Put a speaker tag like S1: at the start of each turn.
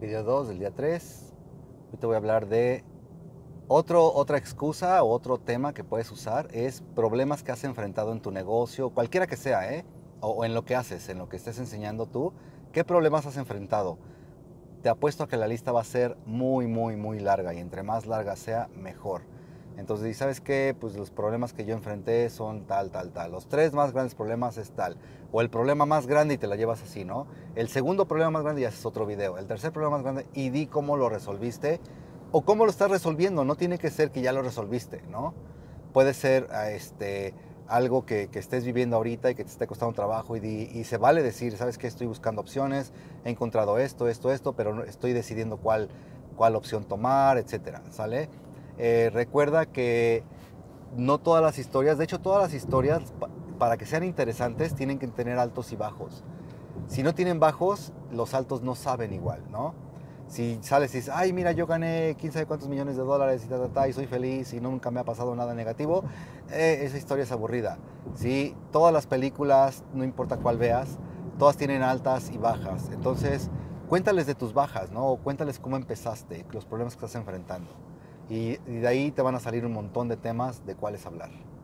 S1: Video 2 del día 3. Hoy te voy a hablar de otra excusa o otro tema que puedes usar. Es problemas que has enfrentado en tu negocio, cualquiera que sea, ¿eh? O en lo que haces, en lo que estés enseñando tú. ¿Qué problemas has enfrentado? Te apuesto a que la lista va a ser muy, muy, muy larga, y entre más larga sea, mejor. Entonces, ¿y sabes qué? Pues los problemas que yo enfrenté son tal, tal, tal. Los tres más grandes problemas es tal. O el problema más grande y te la llevas así, ¿no? El segundo problema más grande y haces otro video. El tercer problema más grande y di cómo lo resolviste o cómo lo estás resolviendo. No tiene que ser que ya lo resolviste, ¿no? Puede ser algo que estés viviendo ahorita y que te esté costando trabajo y se vale decir, ¿sabes qué? Estoy buscando opciones, he encontrado esto, pero no, estoy decidiendo cuál opción tomar, etcétera, ¿sale? Recuerda que no todas las historias, de hecho todas las historias, para que sean interesantes, tienen que tener altos y bajos. Si no tienen bajos, los altos no saben igual, ¿no? Si sales y dices, ay, mira, yo gané quién sabe cuántos millones de dólares y soy feliz y nunca me ha pasado nada negativo, esa historia es aburrida. ¿Sí? Todas las películas, no importa cuál veas, todas tienen altas y bajas. Entonces, cuéntales de tus bajas, ¿no? O cuéntales cómo empezaste, los problemas que estás enfrentando. Y de ahí te van a salir un montón de temas de cuáles hablar.